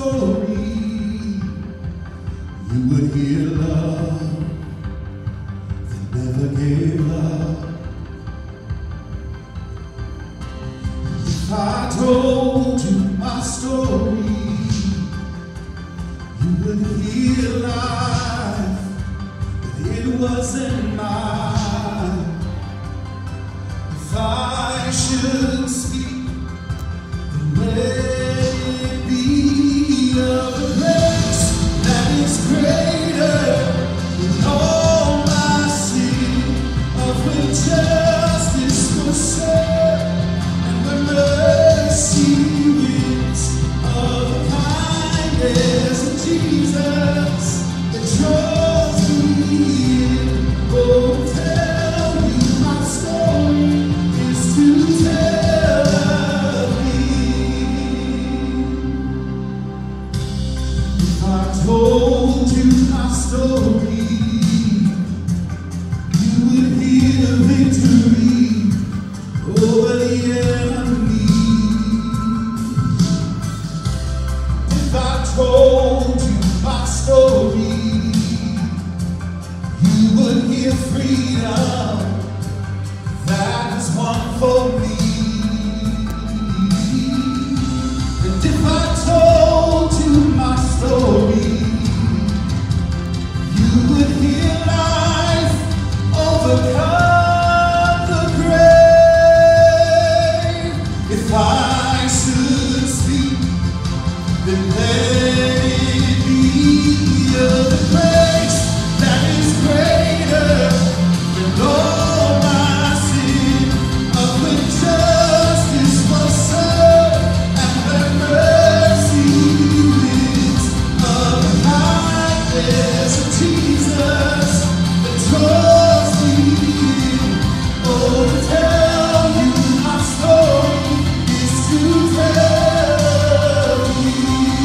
story, you would hear love that never gave up. If I told you my story, you would hear life, but it wasn't mine. If I should speak, then let it be of the grace that is greater than all my sin, of when justice was served and when mercy wins, of the kindness of Jesus that draws me in. Oh, tell me my story is to tell of thee. If I told you my story, you would hear victory over the enemy. If I told you my story, you would hear freedom that is won for me. And if I told you my story, you would hear life overcome the grave. If I should speak, then let it be of the grace that is greater than all my sin, of when justice was served and when mercy wins, of the kindness of Jesus that draws me in. Oh, to tell you my story is to tell you.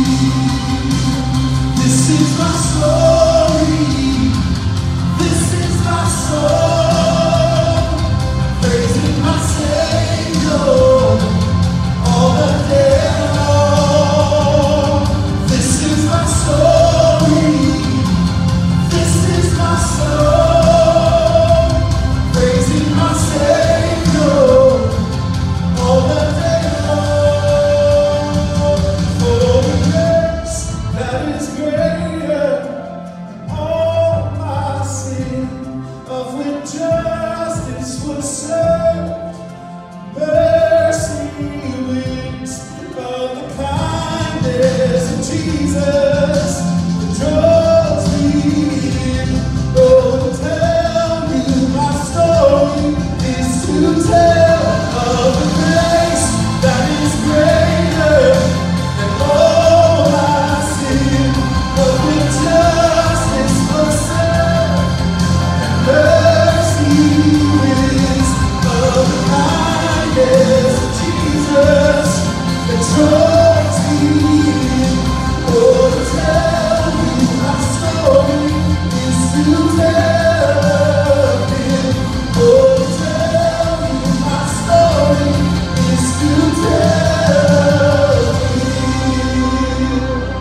This is my story. This is my song, praising my Savior all the day long. This is my story. This is my song, praising my Savior all the day long. For the grace that is greater than all my sin, of when justice was served, mercy wins, of the kindness of Jesus that draws me in. Oh, to tell you my story is to tell of the grace that is greater than all my sin, of when justice was served and mercy wins, of the kindness of Jesus that draws me in. Oh, to tell you my story is to tell him. Oh, to tell you my story is to tell him.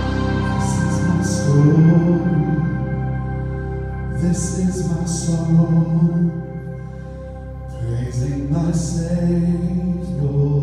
This is my story. This is my song, praising my Savior